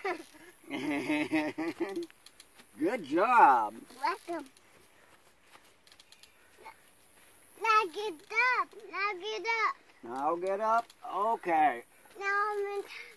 Good job. Welcome. Now get up. Now get up. Now get up. Okay. Now I'm in